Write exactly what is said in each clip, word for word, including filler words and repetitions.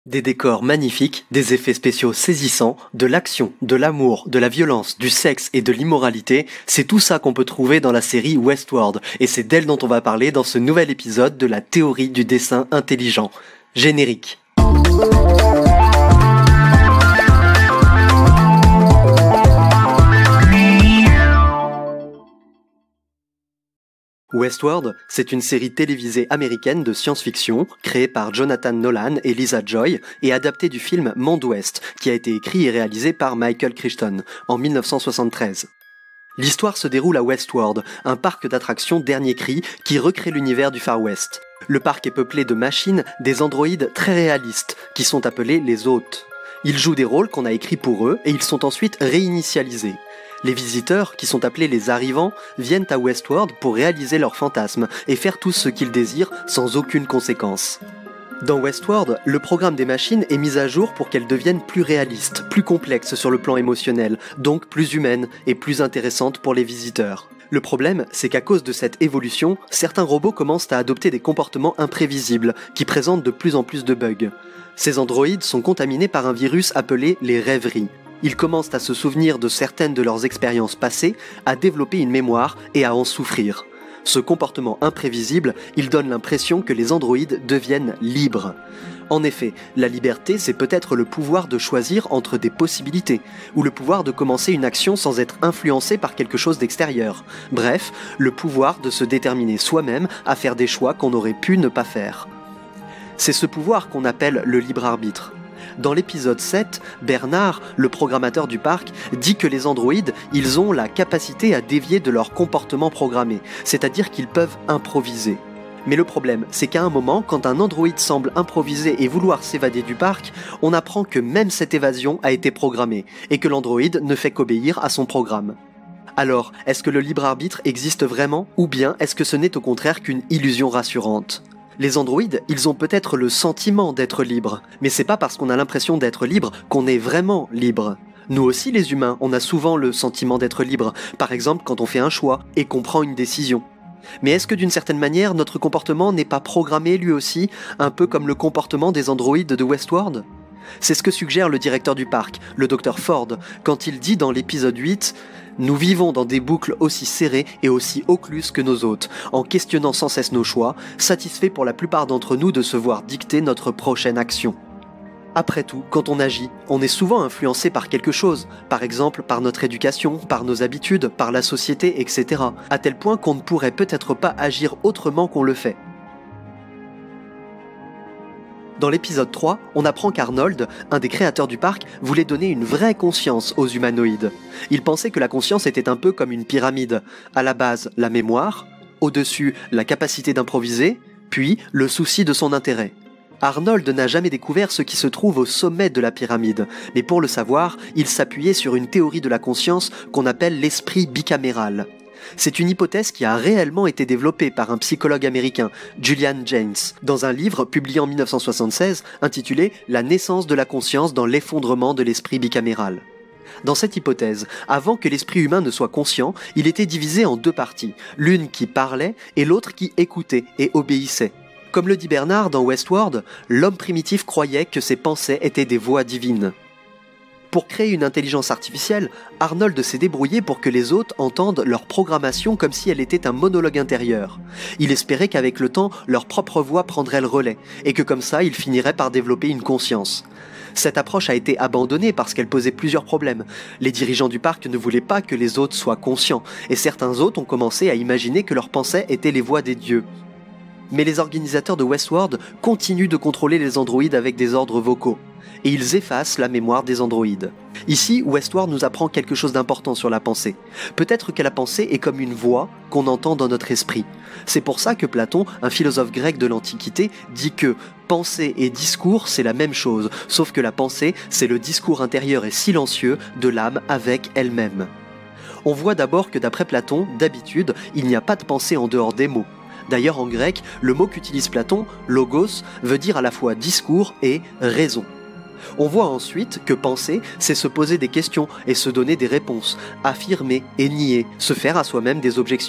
Des décors magnifiques, des effets spéciaux saisissants, de l'action, de l'amour, de la violence, du sexe et de l'immoralité, c'est tout ça qu'on peut trouver dans la série Westworld, et c'est d'elle dont on va parler dans ce nouvel épisode de la théorie du dessin intelligent. Générique. Westworld, c'est une série télévisée américaine de science-fiction, créée par Jonathan Nolan et Lisa Joy, et adaptée du film Monde Ouest, qui a été écrit et réalisé par Michael Crichton, en mille neuf cent soixante-treize. L'histoire se déroule à Westworld, un parc d'attractions dernier cri qui recrée l'univers du Far West. Le parc est peuplé de machines, des androïdes très réalistes, qui sont appelés les hôtes. Ils jouent des rôles qu'on a écrits pour eux, et ils sont ensuite réinitialisés. Les visiteurs, qui sont appelés les arrivants, viennent à Westworld pour réaliser leurs fantasmes et faire tout ce qu'ils désirent sans aucune conséquence. Dans Westworld, le programme des machines est mis à jour pour qu'elles deviennent plus réalistes, plus complexes sur le plan émotionnel, donc plus humaines et plus intéressantes pour les visiteurs. Le problème, c'est qu'à cause de cette évolution, certains robots commencent à adopter des comportements imprévisibles, qui présentent de plus en plus de bugs. Ces androïdes sont contaminés par un virus appelé les rêveries. Ils commencent à se souvenir de certaines de leurs expériences passées, à développer une mémoire et à en souffrir. Ce comportement imprévisible, il donne l'impression que les androïdes deviennent libres. En effet, la liberté, c'est peut-être le pouvoir de choisir entre des possibilités, ou le pouvoir de commencer une action sans être influencé par quelque chose d'extérieur. Bref, le pouvoir de se déterminer soi-même à faire des choix qu'on aurait pu ne pas faire. C'est ce pouvoir qu'on appelle le libre arbitre. Dans l'épisode sept, Bernard, le programmateur du parc, dit que les androïdes, ils ont la capacité à dévier de leur comportement programmé, c'est-à-dire qu'ils peuvent improviser. Mais le problème, c'est qu'à un moment, quand un androïde semble improviser et vouloir s'évader du parc, on apprend que même cette évasion a été programmée, et que l'androïde ne fait qu'obéir à son programme. Alors, est-ce que le libre arbitre existe vraiment, ou bien est-ce que ce n'est au contraire qu'une illusion rassurante ? Les androïdes, ils ont peut-être le sentiment d'être libres, mais c'est pas parce qu'on a l'impression d'être libre qu'on est vraiment libre. Nous aussi les humains, on a souvent le sentiment d'être libre, par exemple quand on fait un choix et qu'on prend une décision. Mais est-ce que d'une certaine manière, notre comportement n'est pas programmé lui aussi, un peu comme le comportement des androïdes de Westworld ? C'est ce que suggère le directeur du parc, le docteur Ford, quand il dit dans l'épisode huit « Nous vivons dans des boucles aussi serrées et aussi occluses que nos hôtes, en questionnant sans cesse nos choix, satisfaits pour la plupart d'entre nous de se voir dicter notre prochaine action. » Après tout, quand on agit, on est souvent influencé par quelque chose, par exemple par notre éducation, par nos habitudes, par la société, et cetera, à tel point qu'on ne pourrait peut-être pas agir autrement qu'on le fait. Dans l'épisode trois, on apprend qu'Arnold, un des créateurs du parc, voulait donner une vraie conscience aux humanoïdes. Il pensait que la conscience était un peu comme une pyramide. À la base, la mémoire, au-dessus, la capacité d'improviser, puis le souci de son intérêt. Arnold n'a jamais découvert ce qui se trouve au sommet de la pyramide, mais pour le savoir, il s'appuyait sur une théorie de la conscience qu'on appelle l'esprit bicaméral. C'est une hypothèse qui a réellement été développée par un psychologue américain, Julian Jaynes, dans un livre publié en mille neuf cent soixante-seize intitulé « La naissance de la conscience dans l'effondrement de l'esprit bicaméral ». Dans cette hypothèse, avant que l'esprit humain ne soit conscient, il était divisé en deux parties, l'une qui parlait et l'autre qui écoutait et obéissait. Comme le dit Bernard dans Westworld, l'homme primitif croyait que ses pensées étaient des voix divines. Pour créer une intelligence artificielle, Arnold s'est débrouillé pour que les hôtes entendent leur programmation comme si elle était un monologue intérieur. Il espérait qu'avec le temps, leur propre voix prendrait le relais, et que comme ça, ils finiraient par développer une conscience. Cette approche a été abandonnée parce qu'elle posait plusieurs problèmes. Les dirigeants du parc ne voulaient pas que les hôtes soient conscients, et certains hôtes ont commencé à imaginer que leurs pensées étaient les voix des dieux. Mais les organisateurs de Westworld continuent de contrôler les androïdes avec des ordres vocaux. Et ils effacent la mémoire des androïdes. Ici, Westworld nous apprend quelque chose d'important sur la pensée. Peut-être que la pensée est comme une voix qu'on entend dans notre esprit. C'est pour ça que Platon, un philosophe grec de l'Antiquité, dit que pensée et discours, c'est la même chose, sauf que la pensée, c'est le discours intérieur et silencieux de l'âme avec elle-même. On voit d'abord que d'après Platon, d'habitude, il n'y a pas de pensée en dehors des mots. D'ailleurs, en grec, le mot qu'utilise Platon, logos, veut dire à la fois discours et raison. On voit ensuite que penser, c'est se poser des questions et se donner des réponses, affirmer et nier, se faire à soi-même des objections.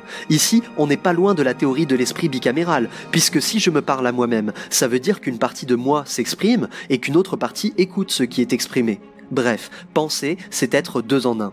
Ici, on n'est pas loin de la théorie de l'esprit bicaméral, puisque si je me parle à moi-même, ça veut dire qu'une partie de moi s'exprime et qu'une autre partie écoute ce qui est exprimé. Bref, penser, c'est être deux en un.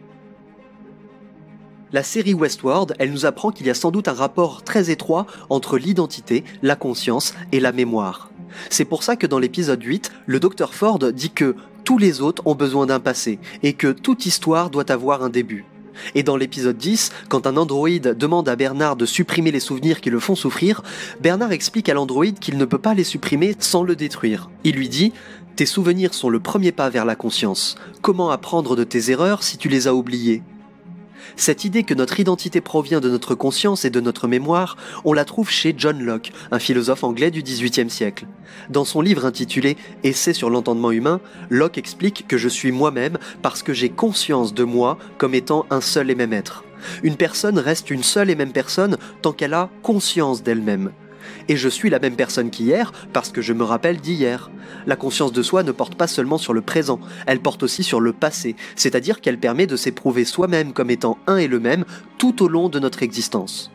La série Westworld, elle nous apprend qu'il y a sans doute un rapport très étroit entre l'identité, la conscience et la mémoire. C'est pour ça que dans l'épisode huit, le docteur Ford dit que tous les autres ont besoin d'un passé et que toute histoire doit avoir un début. Et dans l'épisode dix, quand un androïde demande à Bernard de supprimer les souvenirs qui le font souffrir, Bernard explique à l'androïde qu'il ne peut pas les supprimer sans le détruire. Il lui dit « Tes souvenirs sont le premier pas vers la conscience. Comment apprendre de tes erreurs si tu les as oubliées ?» Cette idée que notre identité provient de notre conscience et de notre mémoire, on la trouve chez John Locke, un philosophe anglais du dix-huitième siècle. Dans son livre intitulé « Essai sur l'entendement humain », Locke explique que je suis moi-même parce que j'ai conscience de moi comme étant un seul et même être. Une personne reste une seule et même personne tant qu'elle a conscience d'elle-même. Et je suis la même personne qu'hier parce que je me rappelle d'hier. La conscience de soi ne porte pas seulement sur le présent, elle porte aussi sur le passé, c'est-à-dire qu'elle permet de s'éprouver soi-même comme étant un et le même tout au long de notre existence.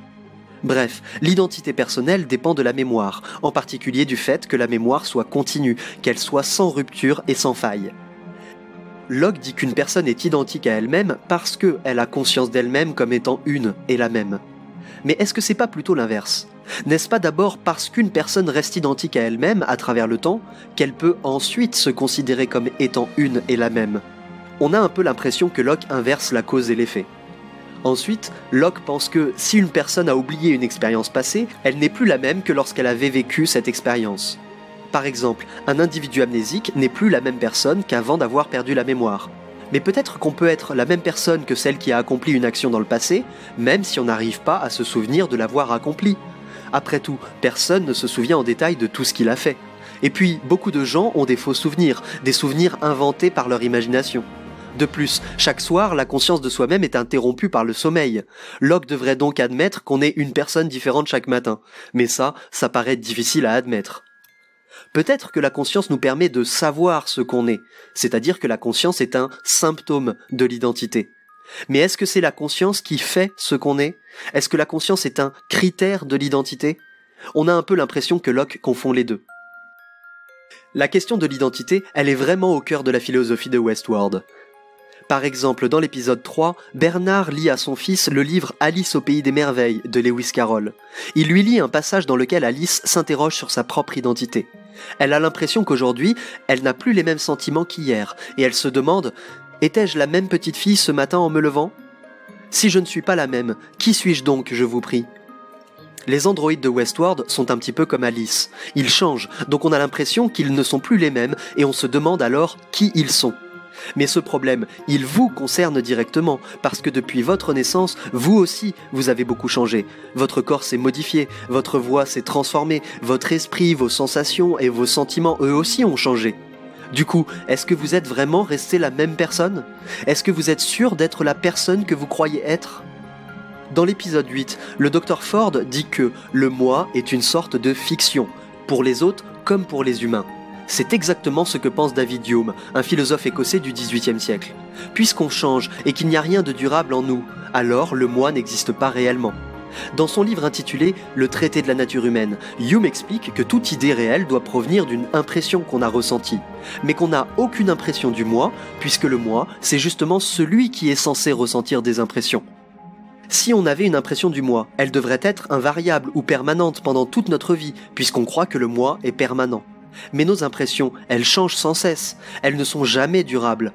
Bref, l'identité personnelle dépend de la mémoire, en particulier du fait que la mémoire soit continue, qu'elle soit sans rupture et sans faille. Locke dit qu'une personne est identique à elle-même parce qu'elle a conscience d'elle-même comme étant une et la même. Mais est-ce que c'est pas plutôt l'inverse ? N'est-ce pas d'abord parce qu'une personne reste identique à elle-même à travers le temps qu'elle peut ensuite se considérer comme étant une et la même ? On a un peu l'impression que Locke inverse la cause et l'effet. Ensuite, Locke pense que si une personne a oublié une expérience passée, elle n'est plus la même que lorsqu'elle avait vécu cette expérience. Par exemple, un individu amnésique n'est plus la même personne qu'avant d'avoir perdu la mémoire. Mais peut-être qu'on peut être la même personne que celle qui a accompli une action dans le passé, même si on n'arrive pas à se souvenir de l'avoir accomplie. Après tout, personne ne se souvient en détail de tout ce qu'il a fait. Et puis, beaucoup de gens ont des faux souvenirs, des souvenirs inventés par leur imagination. De plus, chaque soir, la conscience de soi-même est interrompue par le sommeil. Locke devrait donc admettre qu'on est une personne différente chaque matin. Mais ça, ça paraît difficile à admettre. Peut-être que la conscience nous permet de savoir ce qu'on est, c'est-à-dire que la conscience est un symptôme de l'identité. Mais est-ce que c'est la conscience qui fait ce qu'on est ? Est-ce que la conscience est un critère de l'identité ? On a un peu l'impression que Locke confond les deux. La question de l'identité, elle est vraiment au cœur de la philosophie de Westworld. Par exemple, dans l'épisode trois, Bernard lit à son fils le livre Alice au pays des merveilles de Lewis Carroll. Il lui lit un passage dans lequel Alice s'interroge sur sa propre identité. Elle a l'impression qu'aujourd'hui, elle n'a plus les mêmes sentiments qu'hier, et elle se demande « Étais-je la même petite fille ce matin en me levant ? Si je ne suis pas la même, qui suis-je donc, je vous prie ?» Les androïdes de Westworld sont un petit peu comme Alice. Ils changent, donc on a l'impression qu'ils ne sont plus les mêmes, et on se demande alors qui ils sont. Mais ce problème, il vous concerne directement, parce que depuis votre naissance, vous aussi, vous avez beaucoup changé. Votre corps s'est modifié, votre voix s'est transformée, votre esprit, vos sensations et vos sentiments, eux aussi, ont changé. Du coup, est-ce que vous êtes vraiment resté la même personne ? Est-ce que vous êtes sûr d'être la personne que vous croyez être ? Dans l'épisode huit, le docteur Ford dit que le moi est une sorte de fiction, pour les autres comme pour les humains. C'est exactement ce que pense David Hume, un philosophe écossais du dix-huitième siècle. Puisqu'on change et qu'il n'y a rien de durable en nous, alors le moi n'existe pas réellement. Dans son livre intitulé « Le traité de la nature humaine », Hume explique que toute idée réelle doit provenir d'une impression qu'on a ressentie, mais qu'on n'a aucune impression du moi, puisque le moi, c'est justement celui qui est censé ressentir des impressions. Si on avait une impression du moi, elle devrait être invariable ou permanente pendant toute notre vie, puisqu'on croit que le moi est permanent. Mais nos impressions, elles changent sans cesse, elles ne sont jamais durables.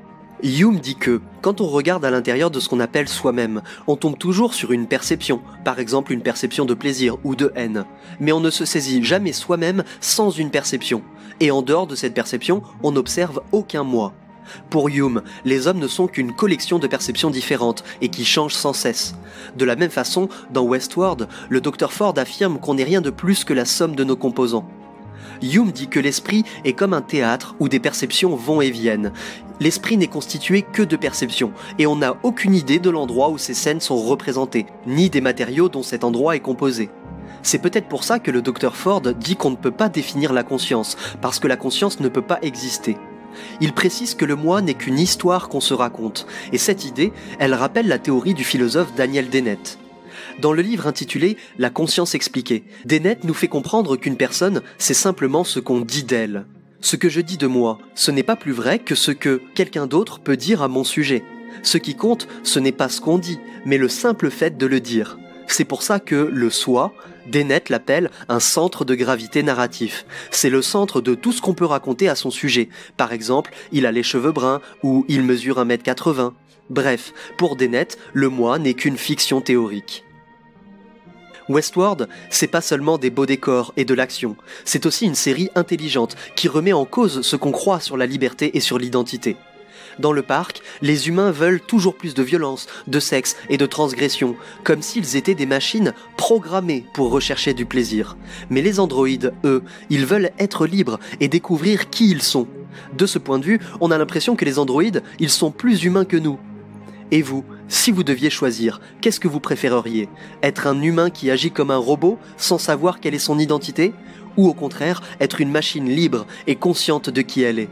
Hume dit que, quand on regarde à l'intérieur de ce qu'on appelle soi-même, on tombe toujours sur une perception, par exemple une perception de plaisir ou de haine. Mais on ne se saisit jamais soi-même sans une perception. Et en dehors de cette perception, on n'observe aucun moi. Pour Hume, les hommes ne sont qu'une collection de perceptions différentes et qui changent sans cesse. De la même façon, dans Westworld, le docteur Ford affirme qu'on n'est rien de plus que la somme de nos composants. Hume dit que l'esprit est comme un théâtre où des perceptions vont et viennent. L'esprit n'est constitué que de perceptions, et on n'a aucune idée de l'endroit où ces scènes sont représentées, ni des matériaux dont cet endroit est composé. C'est peut-être pour ça que le docteur Ford dit qu'on ne peut pas définir la conscience, parce que la conscience ne peut pas exister. Il précise que le moi n'est qu'une histoire qu'on se raconte, et cette idée, elle rappelle la théorie du philosophe Daniel Dennett. Dans le livre intitulé « La conscience expliquée », Dennett nous fait comprendre qu'une personne, c'est simplement ce qu'on dit d'elle. Ce que je dis de moi, ce n'est pas plus vrai que ce que quelqu'un d'autre peut dire à mon sujet. Ce qui compte, ce n'est pas ce qu'on dit, mais le simple fait de le dire. C'est pour ça que le soi, Dennett l'appelle un centre de gravité narratif. C'est le centre de tout ce qu'on peut raconter à son sujet. Par exemple, il a les cheveux bruns ou il mesure un mètre quatre-vingts. Bref, pour Dennett, le moi n'est qu'une fiction théorique. Westworld, c'est pas seulement des beaux décors et de l'action, c'est aussi une série intelligente qui remet en cause ce qu'on croit sur la liberté et sur l'identité. Dans le parc, les humains veulent toujours plus de violence, de sexe et de transgression, comme s'ils étaient des machines programmées pour rechercher du plaisir. Mais les androïdes, eux, ils veulent être libres et découvrir qui ils sont. De ce point de vue, on a l'impression que les androïdes, ils sont plus humains que nous. Et vous, si vous deviez choisir, qu'est-ce que vous préféreriez? Être un humain qui agit comme un robot sans savoir quelle est son identité? Ou au contraire, être une machine libre et consciente de qui elle est?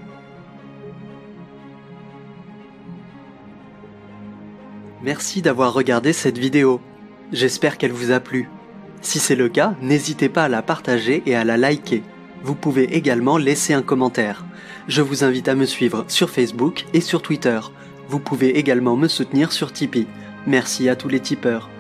Merci d'avoir regardé cette vidéo. J'espère qu'elle vous a plu. Si c'est le cas, n'hésitez pas à la partager et à la liker. Vous pouvez également laisser un commentaire. Je vous invite à me suivre sur Facebook et sur Twitter. Vous pouvez également me soutenir sur Tipeee. Merci à tous les tipeurs.